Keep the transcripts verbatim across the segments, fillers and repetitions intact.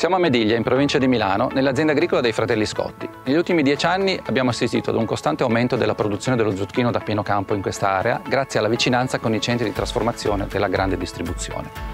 Siamo a Mediglia, in provincia di Milano, nell'azienda agricola dei fratelli Scotti. Negli ultimi dieci anni abbiamo assistito ad un costante aumento della produzione dello zucchino da pieno campo in questa area, grazie alla vicinanza con i centri di trasformazione della grande distribuzione.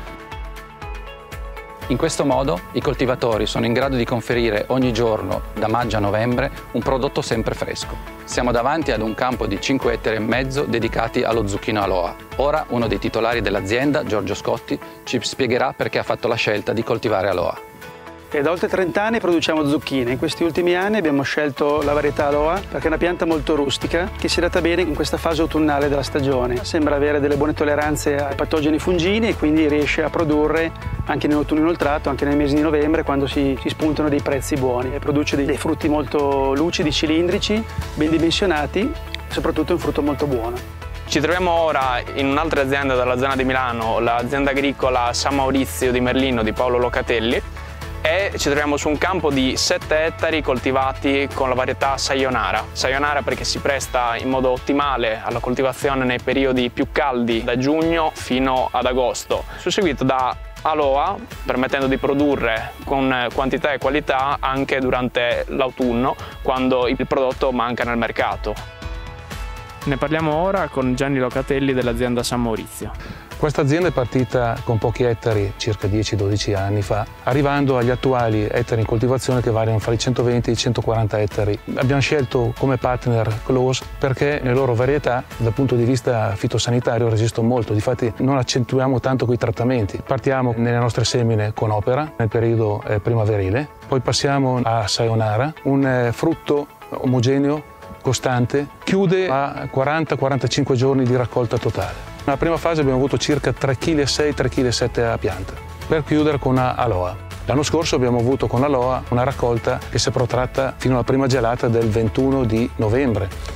In questo modo i coltivatori sono in grado di conferire ogni giorno, da maggio a novembre, un prodotto sempre fresco. Siamo davanti ad un campo di cinque ettari e mezzo dedicati allo zucchino Aloha. Ora uno dei titolari dell'azienda, Giorgio Scotti, ci spiegherà perché ha fatto la scelta di coltivare Aloha. E da oltre trenta anni produciamo zucchine. In questi ultimi anni abbiamo scelto la varietà Aloha perché è una pianta molto rustica che si adatta bene in questa fase autunnale della stagione. Sembra avere delle buone tolleranze ai patogeni fungini e quindi riesce a produrre anche nell'autunno inoltrato, anche nel mese di novembre, quando si, si spuntano dei prezzi buoni. E produce dei, dei frutti molto lucidi, cilindrici, ben dimensionati e soprattutto un frutto molto buono. Ci troviamo ora in un'altra azienda della zona di Milano, l'azienda agricola San Maurizio di Merlino di Paolo Locatelli, e ci troviamo su un campo di sette ettari coltivati con la varietà Sayonara. Sayonara perché si presta in modo ottimale alla coltivazione nei periodi più caldi, da giugno fino ad agosto, susseguito da Aloha, permettendo di produrre con quantità e qualità anche durante l'autunno, quando il prodotto manca nel mercato. Ne parliamo ora con Gianni Locatelli dell'azienda San Maurizio. Questa azienda è partita con pochi ettari, circa dieci dodici anni fa, arrivando agli attuali ettari in coltivazione che variano fra i centoventi e i centoquaranta ettari. Abbiamo scelto come partner Close perché le loro varietà dal punto di vista fitosanitario resistono molto, difatti non accentuiamo tanto quei trattamenti. Partiamo nelle nostre semine con Opera nel periodo eh, primaverile, poi passiamo a Sayonara, un eh, frutto omogeneo, costante, chiude a quaranta quarantacinque giorni di raccolta totale. Nella prima fase abbiamo avuto circa tre virgola sei tre virgola sette kg a pianta, per chiudere con Aloha. L'anno scorso abbiamo avuto con Aloha una raccolta che si è protratta fino alla prima gelata del ventuno di novembre.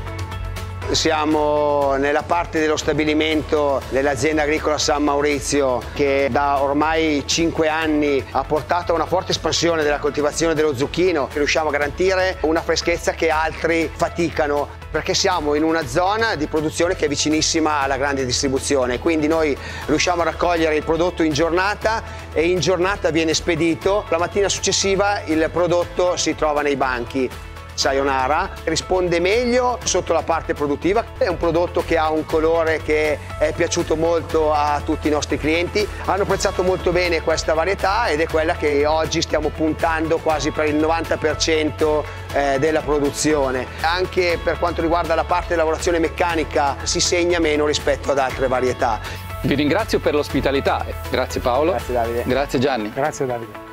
Siamo nella parte dello stabilimento dell'azienda agricola San Maurizio che da ormai cinque anni ha portato a una forte espansione della coltivazione dello zucchino. Riusciamo a garantire una freschezza che altri faticano perché siamo in una zona di produzione che è vicinissima alla grande distribuzione, quindi noi riusciamo a raccogliere il prodotto in giornata e in giornata viene spedito. La mattina successiva il prodotto si trova nei banchi. Sayonara risponde meglio sotto la parte produttiva, è un prodotto che ha un colore che è piaciuto molto a tutti i nostri clienti, hanno apprezzato molto bene questa varietà ed è quella che oggi stiamo puntando quasi per il novanta per cento della produzione. Anche per quanto riguarda la parte di lavorazione meccanica si segna meno rispetto ad altre varietà. Vi ringrazio per l'ospitalità, grazie Paolo. Grazie Davide. Grazie Gianni. Grazie Davide.